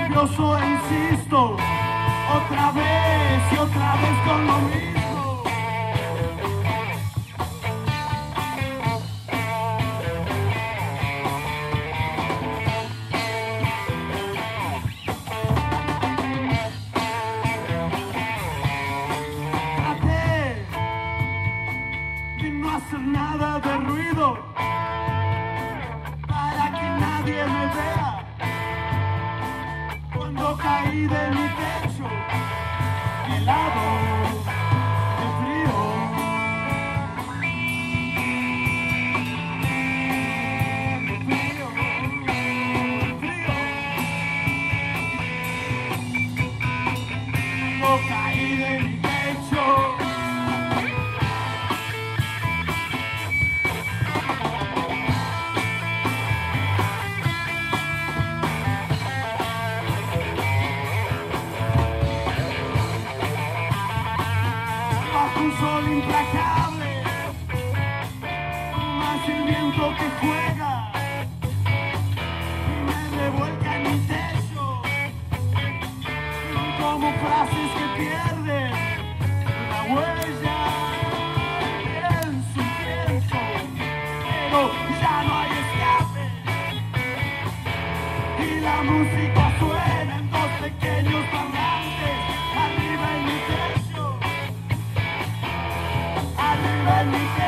nervioso e insisto, otra vez y otra vez con lo mismo. Traté de no hacer nada de ruido para que nadie me vea. Cuando caí de mi techo, helado de frío, frío, frío. Cuando caí de mi techo, bajo un sol implacable, más el viento que juega y me revuelca en mi techo. Son como frases que pierden la huella. Pienso, pienso, pero ya no hay escape. Y la música suena en dos pequeños parlantes arriba en mi techo. Arriba en mi techo.